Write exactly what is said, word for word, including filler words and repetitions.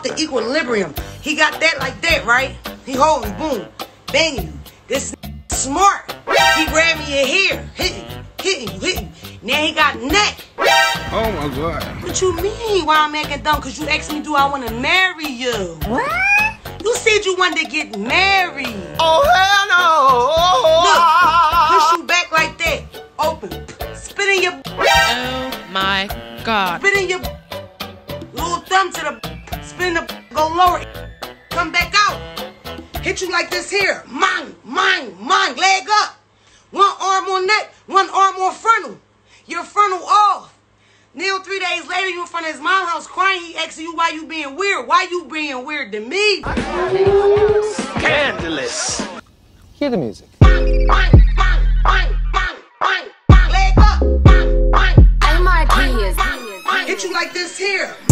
off the equilibrium. He got that like that, right? He holding, boom, banging you. This smart. He grabbed me in here, hitting, hitting, hitting. Now he got neck. Oh my God. What you mean? Why I'm acting dumb? Cause you asked me, do I want to marry you? What? You said you wanted to get married. Oh hell no! Look, push you back like that. Open. Spit in your. Oh my God. Spit in your. Little thumb to the. Spit in the. Go lower. Come back out. Hit you like this here. Mine, mine, mine. Leg up. One arm on neck. One arm on frontal. Your frontal off. Neil, three days later, you in front of his mom's house crying. He asking you why you being weird. Why you being weird to me? Scandalous. Hear the music. Bang, bang, bang, bang, bang, bang, bang. Leg up. Bang, bang. I'm Marquez. Hit you like this here.